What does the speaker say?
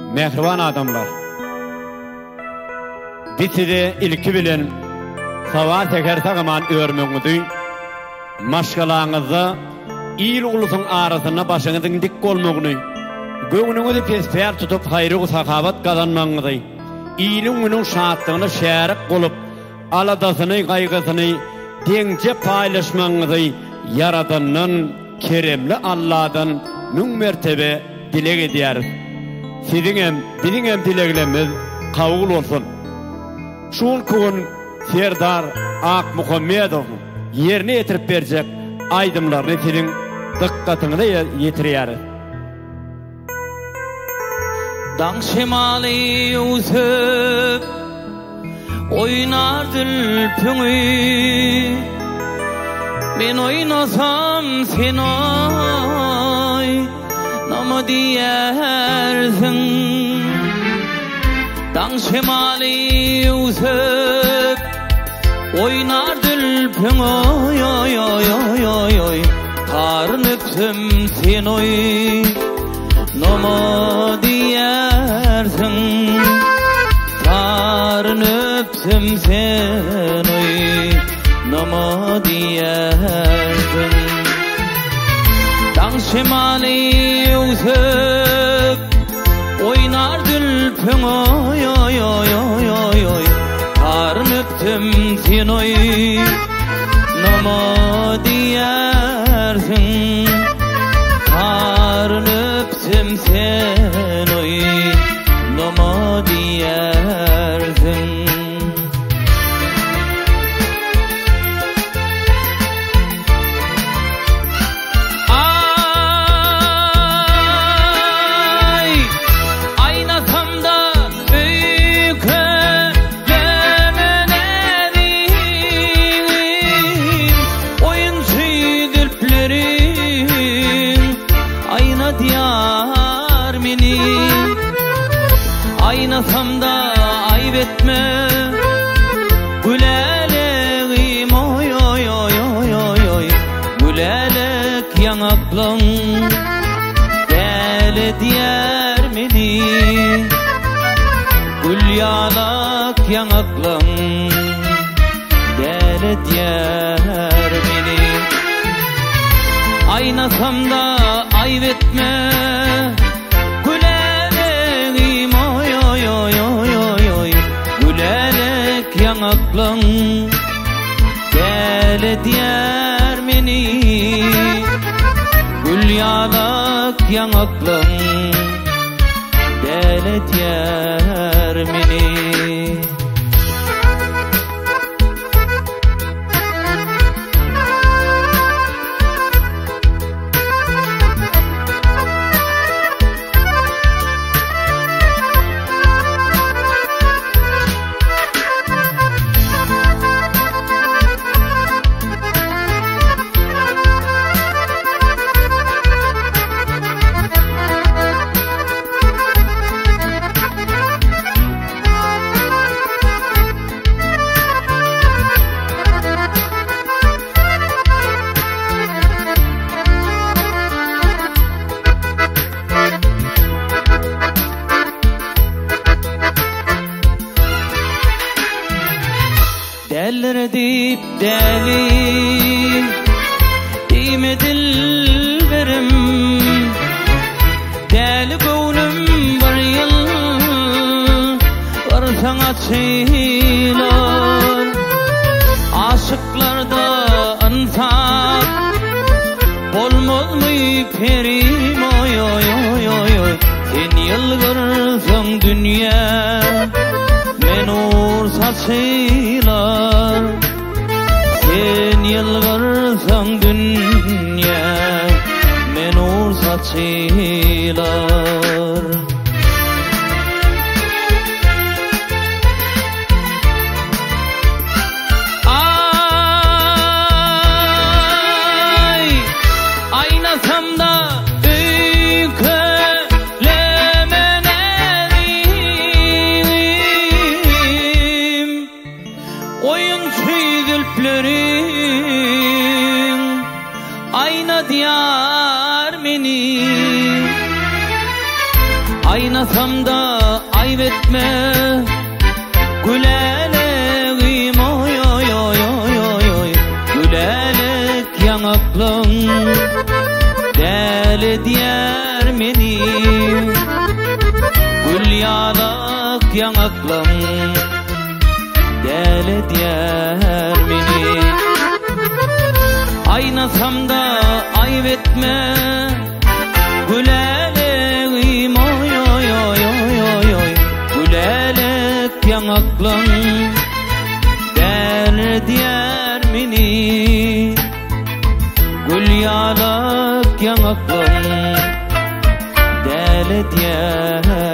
mehriban adamlar. Bitidi ilki bilen sawa teker tagaman örmöňüdi. Maşgalaňyzy il ulusyň arasyna başyňyzyň dik bolmagyny, göňüňizi pesper tutup haýry sahabat gazanmagyny, iliň şatlygyny şärik bolup, aladasyny, gaýgysyny deňçe paýlaşmagyny Yaradanyň keremli Allah'dan nün mertebe dilek edýäris. Biziň hem dileklerimiz kabul bolsun. Şol gün Serdar Ak Muhammedow yerine getirip berjek aýdymlaryny siziň dikkatyňyza ýetirýäris. Daň şemaly usyp oynar dülpüňi, men oynasam sen oynama diýersiň. Daň şemaly usyp oynar dülpüňi, taryn öpsüm sen oynama diýersiň. Taryn öpsüm sen oynama diýersiň. Daň şemaly usyp oynar dülpüňi, taryn öpsüm sen oynama diýersiň. Taryn öpsüm sen oynama diýersiň. Aynasam da ayıp etme güleleğim, gülelek yanaklan deli diyer meni, gül yanak yanaklan deli diyer meni. Aynasam da ayıp etme yanaklan deli diyer meni, gül yanak yanaklan deli diyer meni. Derler deyip deli dime dilberim, deli gönlüm bir yıl varsan açılar. Aşıklarda ansap bolmazmy perim, sen yılgırsan dünya men nur saçylar. Sen yılgırsan dünya men nur saçylar. Aynasam da ayna diyar meni, Aynasam da ayıp etme Gülelek oy oy oy oy oy oy Gülelek yanaklım Deli diyer meni Gül yanak yanaklım Deli diyer meni Aynasam da ayıp etme Gülelek oy oy oy oy oy oy Gülelek yanaklım Der diyer meni Gül yanak yanaklım Der diyer